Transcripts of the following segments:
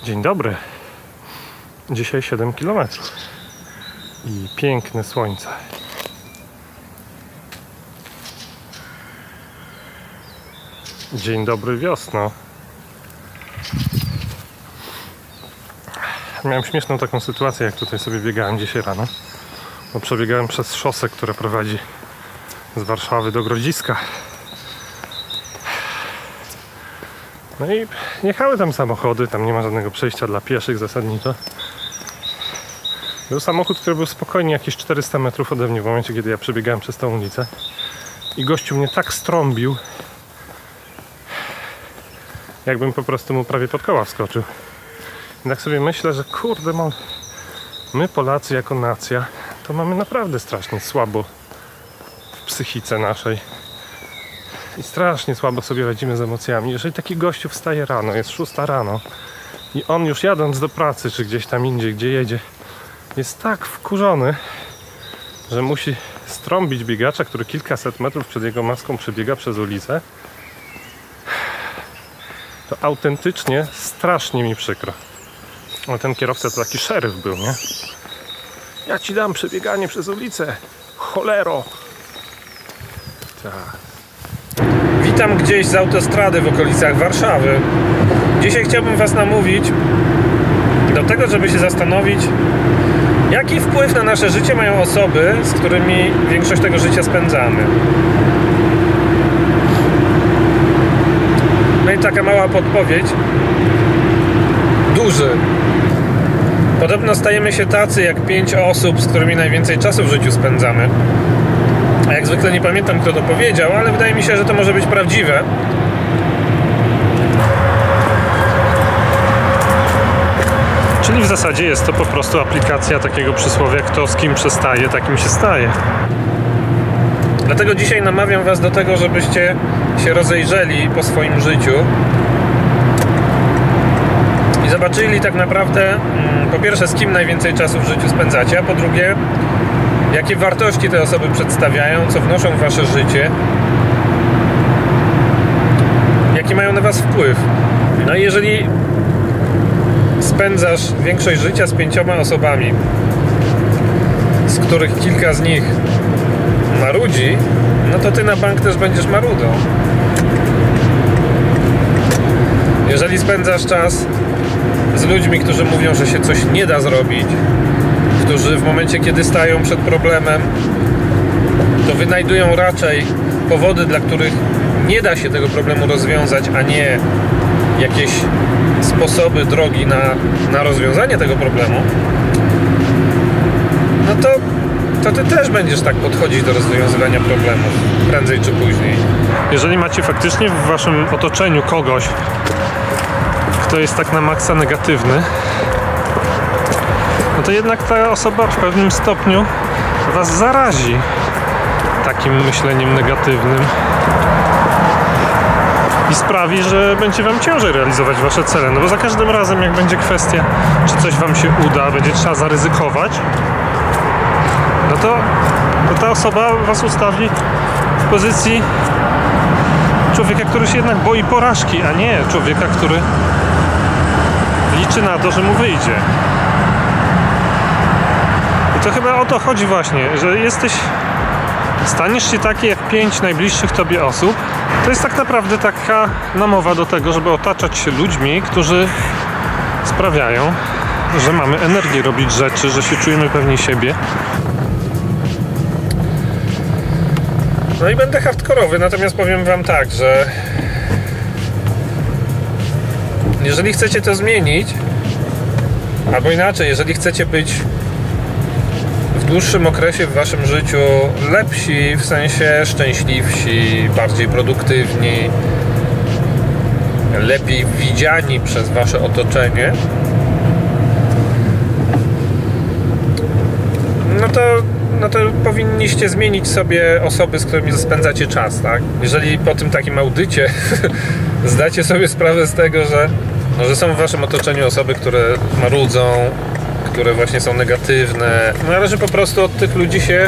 Dzień dobry. Dzisiaj 7 km i piękne słońce. Dzień dobry, wiosno. Miałem śmieszną taką sytuację, jak tutaj sobie biegałem dzisiaj rano. Bo przebiegałem przez szosę, która prowadzi z Warszawy do Grodziska. No i jechały tam samochody, tam nie ma żadnego przejścia dla pieszych zasadniczo. Był samochód, który był spokojnie jakieś 400 metrów ode mnie w momencie, kiedy ja przebiegałem przez tą ulicę. I gościu mnie tak strąbił, jakbym po prostu mu prawie pod koła wskoczył. I tak sobie myślę, że kurde, my Polacy jako nacja to mamy naprawdę strasznie słabo w psychice naszej. I strasznie słabo sobie radzimy z emocjami. Jeżeli taki gościu wstaje rano, jest 6 rano i on już jadąc do pracy, czy gdzieś tam indziej, gdzie jedzie, jest tak wkurzony, że musi strąbić biegacza, który kilkaset metrów przed jego maską przebiega przez ulicę, to autentycznie strasznie mi przykro. Ale ten kierowca to taki szeryf był, nie? Ja ci dam przebieganie przez ulicę, cholero! Tak. Witam gdzieś z autostrady w okolicach Warszawy. Dzisiaj chciałbym Was namówić do tego, żeby się zastanowić, jaki wpływ na nasze życie mają osoby, z którymi większość tego życia spędzamy. No i taka mała podpowiedź. Duży. Podobno stajemy się tacy jak 5 osób, z którymi najwięcej czasu w życiu spędzamy. A jak zwykle nie pamiętam, kto to powiedział, ale wydaje mi się, że to może być prawdziwe. Czyli w zasadzie jest to po prostu aplikacja takiego przysłowia, kto z kim przestaje, takim się staje. Dlatego dzisiaj namawiam Was do tego, żebyście się rozejrzeli po swoim życiu i zobaczyli tak naprawdę, po pierwsze, z kim najwięcej czasu w życiu spędzacie, a po drugie, jakie wartości te osoby przedstawiają, co wnoszą w Wasze życie, jaki mają na Was wpływ. No i jeżeli spędzasz większość życia z 5 osobami, z których kilka z nich marudzi, no to Ty na bank też będziesz marudą. Jeżeli spędzasz czas z ludźmi, którzy mówią, że się coś nie da zrobić, którzy w momencie, kiedy stają przed problemem, to wynajdują raczej powody, dla których nie da się tego problemu rozwiązać, a nie jakieś sposoby, drogi na rozwiązanie tego problemu, no to Ty też będziesz tak podchodzić do rozwiązywania problemów prędzej czy później. Jeżeli macie faktycznie w Waszym otoczeniu kogoś, kto jest tak na maksa negatywny, no to jednak ta osoba w pewnym stopniu Was zarazi takim myśleniem negatywnym i sprawi, że będzie Wam ciężej realizować Wasze cele. No bo za każdym razem, jak będzie kwestia, czy coś Wam się uda, będzie trzeba zaryzykować, no to ta osoba Was ustawi w pozycji człowieka, który się jednak boi porażki, a nie człowieka, który liczy na to, że mu wyjdzie. I to chyba o to chodzi właśnie, że staniesz się taki jak 5 najbliższych Tobie osób. To jest tak naprawdę taka namowa do tego, żeby otaczać się ludźmi, którzy sprawiają, że mamy energię robić rzeczy, że się czujemy pewni siebie. No i będę hardkorowy, natomiast powiem Wam tak, że jeżeli chcecie to zmienić, albo inaczej, jeżeli chcecie być w dłuższym okresie w Waszym życiu lepsi, w sensie szczęśliwsi, bardziej produktywni, lepiej widziani przez Wasze otoczenie, no to powinniście zmienić sobie osoby, z którymi spędzacie czas, tak? Jeżeli po tym takim audycie zdacie sobie sprawę z tego, że są w Waszym otoczeniu osoby, które marudzą, które właśnie są negatywne, należy po prostu od tych ludzi się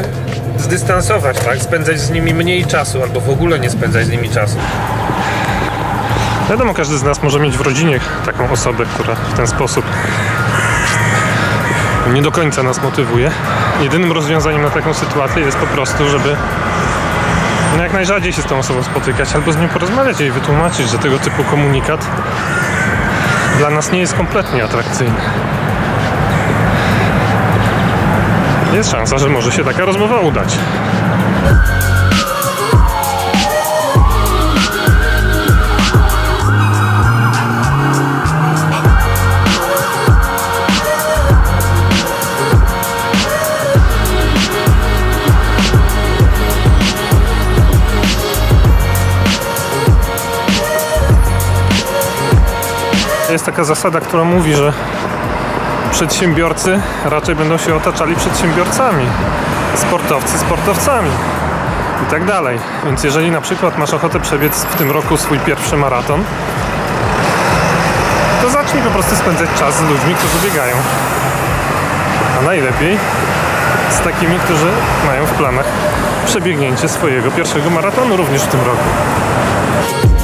zdystansować, tak? Spędzać z nimi mniej czasu, albo w ogóle nie spędzać z nimi czasu. Wiadomo, każdy z nas może mieć w rodzinie taką osobę, która w ten sposób nie do końca nas motywuje. Jedynym rozwiązaniem na taką sytuację jest po prostu, żeby jak najrzadziej się z tą osobą spotykać, albo z nią porozmawiać i wytłumaczyć, że tego typu komunikat dla nas nie jest kompletnie atrakcyjny. Jest szansa, że może się taka rozmowa udać. Jest taka zasada, która mówi, że przedsiębiorcy raczej będą się otaczali przedsiębiorcami, sportowcy sportowcami i tak dalej. Więc jeżeli na przykład masz ochotę przebiec w tym roku swój pierwszy maraton, to zacznij po prostu spędzać czas z ludźmi, którzy biegają. A najlepiej z takimi, którzy mają w planach przebiegnięcie swojego pierwszego maratonu również w tym roku.